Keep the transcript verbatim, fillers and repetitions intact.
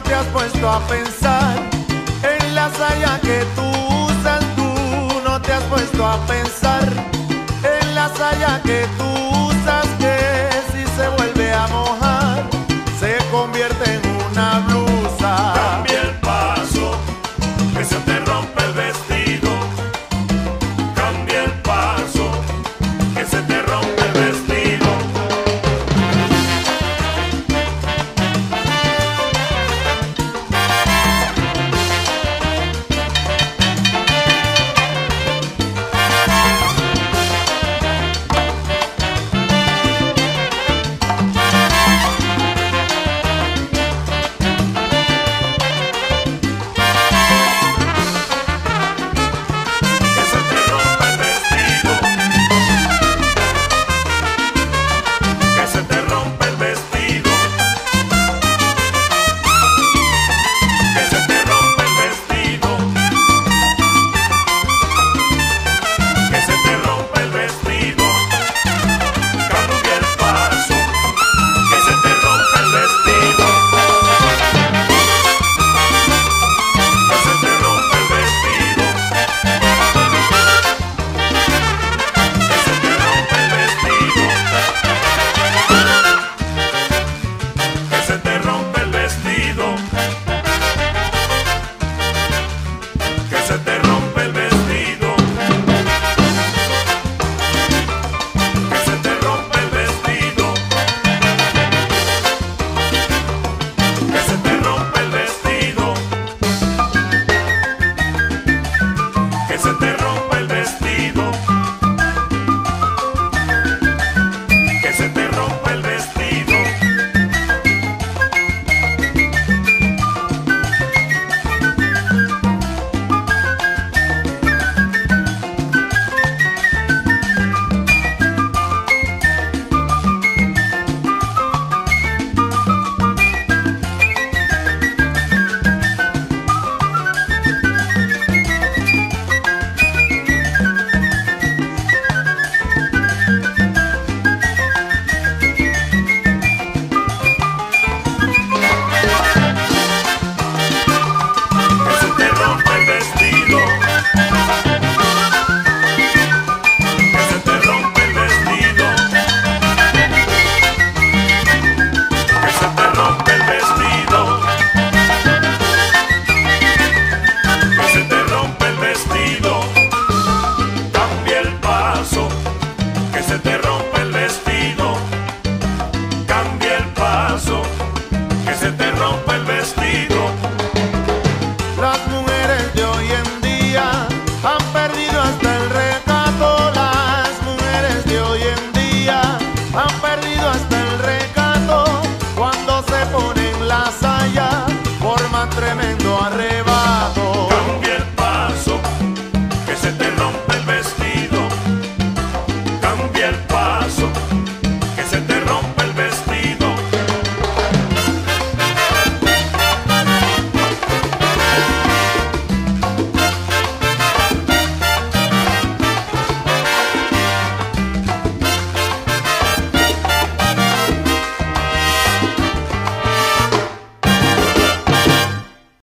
te has puesto a pensar en la saya que tú usas. Tú no te has puesto a pensar en la saya que tú usas, que si se vuelve a mojar se convierte en una blusa. Cambia el paso, que se te rompe el vestido. Cambia el paso, que se te rompe el vestido. Que se te rompa el vestido.